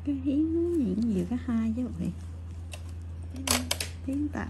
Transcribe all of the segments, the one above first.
Cái hiến nó những gì có hai chứ vậy. Hiến tặng.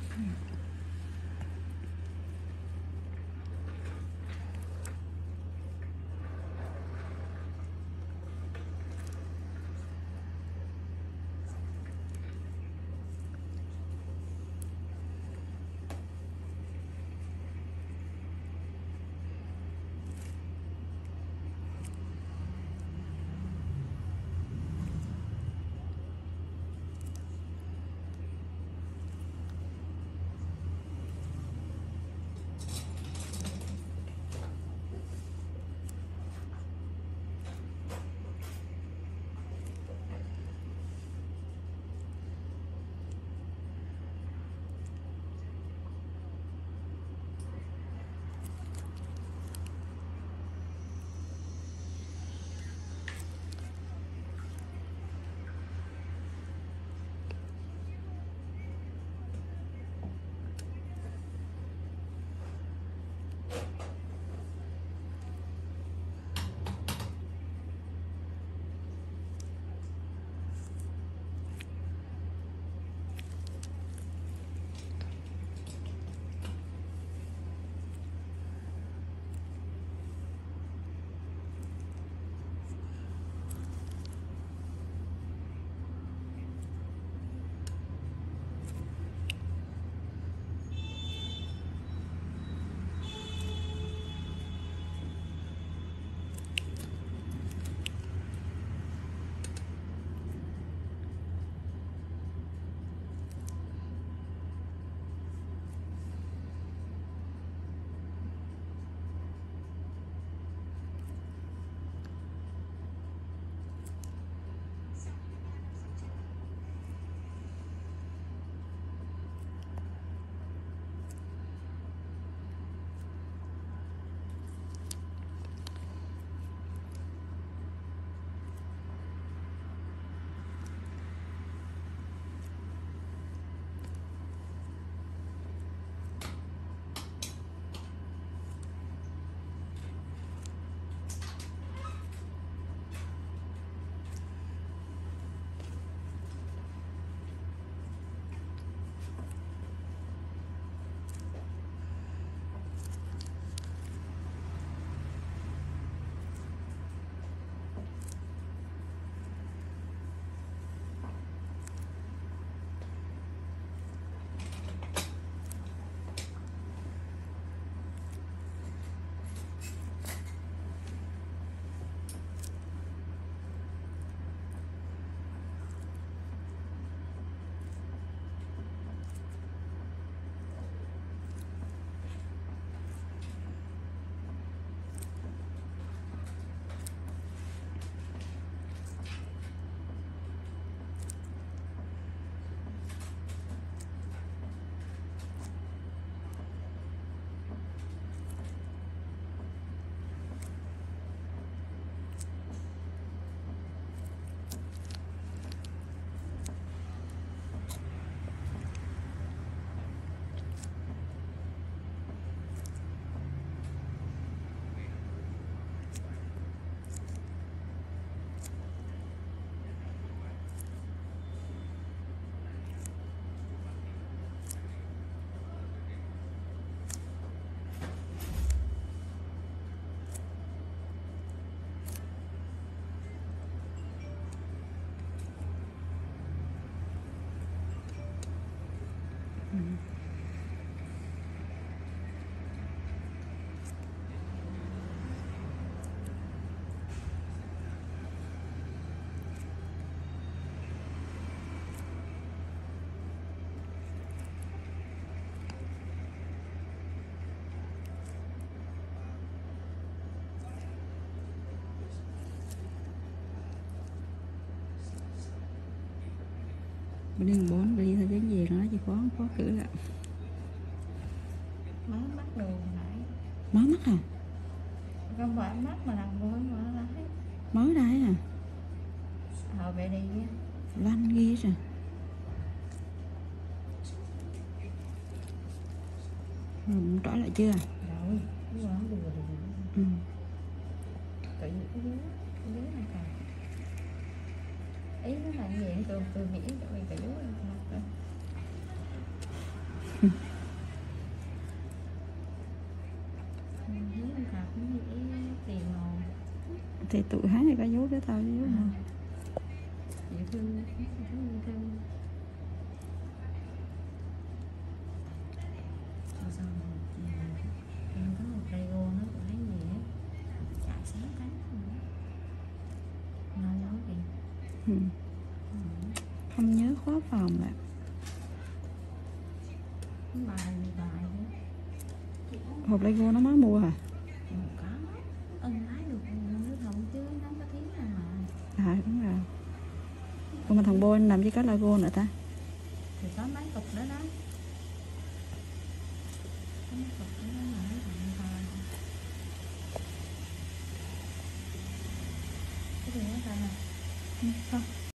Đường 4 đi thôi cái gì nó chỉ khóa cửa lại. Má mắt đồ lại. Má mắt à? Không phải mắt mà làm mới mà lái. Mới đây à? Về đi nha. Văn ghi rồi. Rồi trở lại chưa? Rồi, cái quán vừa rồi. Ừ. Tự nhiên cái dưới này còn. Ý nó là là vậy từ biển cho mình từ dưới hướng cặp với tiền ngồi thì tụi hắn thì có vú cái tao vú mà dễ thương thương xong em có một Lego nó cũng lấy gì á chạy sáng cánh nó nói gì ừ. Không nhớ khóa phòng lại bài nữa hộp Lego nó mới mua hả? có ân ái được nước hồng chứ nó có tiếng nào mà Đúng rồi. Còn mà thằng Bôn làm gì có Lego nữa ta? thì có mấy cục đó đó có mấy cục đó mà mấy bạn coi cái gì đó coi nè Không.